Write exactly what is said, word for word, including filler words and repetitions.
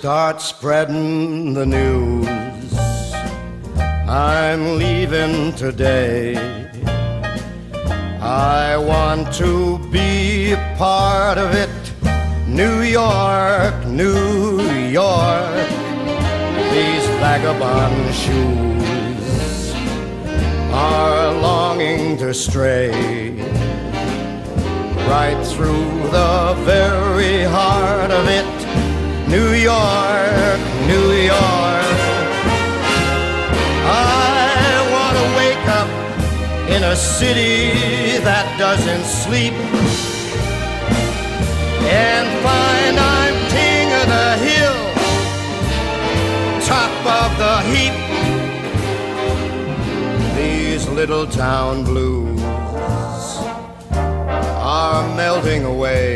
start spreading the news. I'm leaving today. I want to be a part of it. New York, New York, these vagabond shoes are longing to stray right through the very heart of it. New York, New York, I want to wake up in a city that doesn't sleep and find I'm king of the hill, top of the heap. These little town blues are melting away